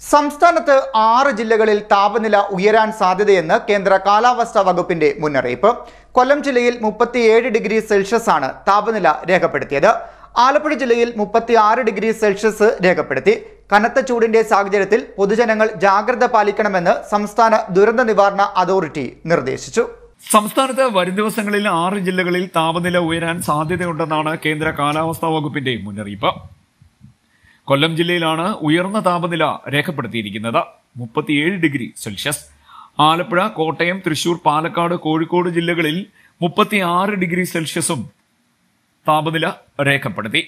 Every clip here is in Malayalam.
സംസ്ഥാനത്ത് 6 ജില്ലകളിൽ താപനില ഉയരാൻ സാധ്യതയെന്ന് കേന്ദ്ര കാലാവസ്ഥാ വകുപ്പിന്റെ മുന്നറിയിപ്പ്. കൊല്ലം ജില്ലയിൽ 37 ഡിഗ്രി സെൽഷ്യസ് ആണ് താപനില രേഖപ്പെടുത്തിയത്. ആലപ്പുഴ ജില്ലയിൽ 36 ഡിഗ്രി സെൽഷ്യസ് രേഖപ്പെടുത്തി. കനത്ത ചൂടിന്റെ സാഹചര്യത്തിൽ പൊതുജനങ്ങൾ ജാഗ്രത പാലിക്കണമെന്ന് സംസ്ഥാന ദുരന്ത നിവാരണ അതോറിറ്റി നിർദ്ദേശിച്ചു. സംസ്ഥാനത്ത് വരും ദിവസങ്ങളിൽ 6 ജില്ലകളിൽ താപനില ഉയരാൻ സാധ്യതയുണ്ടെന്നാണ് കേന്ദ്ര കാലാവസ്ഥാ വകുപ്പിന്റെ മുന്നറിയിപ്പ്. കൊല്ലം ജില്ലയിലാണ് ഉയർന്ന താപനില രേഖപ്പെടുത്തിയിരിക്കുന്നത്, 37 ഡിഗ്രി സെൽഷ്യസ്. ആലപ്പുഴ, കോട്ടയം, തൃശൂർ, പാലക്കാട്, കോഴിക്കോട് ജില്ലകളിൽ 36 ഡിഗ്രി സെൽഷ്യസും താപനില രേഖപ്പെടുത്തി.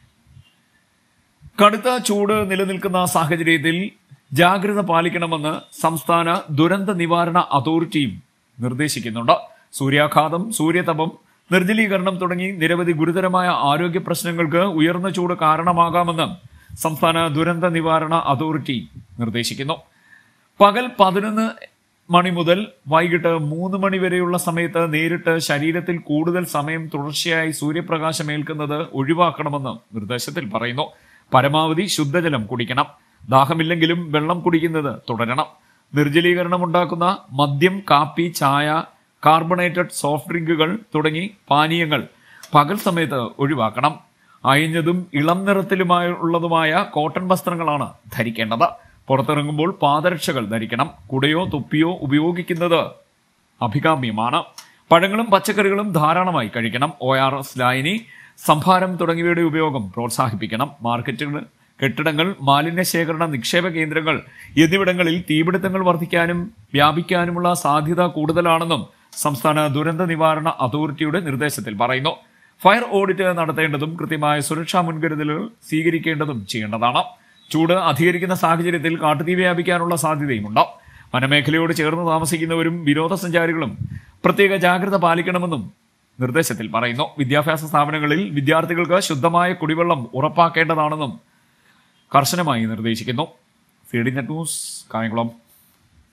കടുത്ത ചൂട് നിലനിൽക്കുന്ന സാഹചര്യത്തിൽ ജാഗ്രത പാലിക്കണമെന്ന് സംസ്ഥാന ദുരന്ത നിവാരണ അതോറിറ്റിയും നിർദ്ദേശിക്കുന്നുണ്ട്. സൂര്യാഘാതം, സൂര്യതപം, നിർജ്ജലീകരണം തുടങ്ങി നിരവധി ഗുരുതരമായ ആരോഗ്യ പ്രശ്നങ്ങൾക്ക് ഉയർന്ന ചൂട് കാരണമാകാമെന്ന് സംസ്ഥാന ദുരന്ത നിവാരണ അതോറിറ്റി നിർദ്ദേശിക്കുന്നു. പകൽ 11 മണി മുതൽ വൈകിട്ട് 3 മണി വരെയുള്ള സമയത്ത് നേരിട്ട് ശരീരത്തിൽ കൂടുതൽ സമയം തുടർച്ചയായി സൂര്യപ്രകാശം ഏൽക്കുന്നത് ഒഴിവാക്കണമെന്ന് നിർദ്ദേശത്തിൽ പറയുന്നു. പരമാവധി ശുദ്ധജലം കുടിക്കണം. ദാഹമില്ലെങ്കിലും വെള്ളം കുടിക്കുന്നത് തുടരണം. നിർജ്ജലീകരണം ഉണ്ടാക്കുന്ന മദ്യം, കാപ്പി, ചായ, കാർബണേറ്റഡ് സോഫ്റ്റ് ഡ്രിങ്കുകൾ തുടങ്ങി പാനീയങ്ങൾ പകൽ സമയത്ത് ഒഴിവാക്കണം. അയഞ്ഞതും ഇളം നിറത്തിലുള്ളതുമായ കോട്ടൺ വസ്ത്രങ്ങളാണ് ധരിക്കേണ്ടത്. പുറത്തിറങ്ങുമ്പോൾ പാദരക്ഷകൾ ധരിക്കണം. കുടയോ തൊപ്പിയോ ഉപയോഗിക്കുന്നത് അഭികാമ്യമാണ്. പഴങ്ങളും പച്ചക്കറികളും ധാരാളമായി കഴിക്കണം. ORS ലായനി, സംഭാരം തുടങ്ങിയവയുടെ ഉപയോഗം പ്രോത്സാഹിപ്പിക്കണം. മാർക്കറ്റുകൾ, കെട്ടിടങ്ങൾ, മാലിന്യ ശേഖരണ നിക്ഷേപ കേന്ദ്രങ്ങൾ എന്നിവിടങ്ങളിൽ തീപിടുത്തങ്ങൾ വർദ്ധിക്കാനും വ്യാപിക്കാനുമുള്ള സാധ്യത കൂടുതലാണെന്നും സംസ്ഥാന ദുരന്ത നിവാരണ അതോറിറ്റിയുടെ നിർദ്ദേശത്തിൽ പറയുന്നു. ഫയർ ഓഡിറ്റ് നടത്തേണ്ടതും കൃത്യമായ സുരക്ഷാ മുൻകരുതലുകൾ സ്വീകരിക്കേണ്ടതും ചെയ്യേണ്ടതാണ്. ചൂട് അധികരിക്കുന്ന സാഹചര്യത്തിൽ കാട്ടുതീ വ്യാപിക്കാനുള്ള സാധ്യതയുമുണ്ട്. വനമേഖലയോട് ചേർന്ന് താമസിക്കുന്നവരും വിനോദസഞ്ചാരികളും പ്രത്യേക ജാഗ്രത പാലിക്കണമെന്നും നിർദ്ദേശത്തിൽ പറയുന്നു. വിദ്യാഭ്യാസ സ്ഥാപനങ്ങളിൽ വിദ്യാർത്ഥികൾക്ക് ശുദ്ധമായ കുടിവെള്ളം ഉറപ്പാക്കേണ്ടതാണെന്നും കർശനമായി നിർദ്ദേശിക്കുന്നു. CDNet news, Kayamkulam.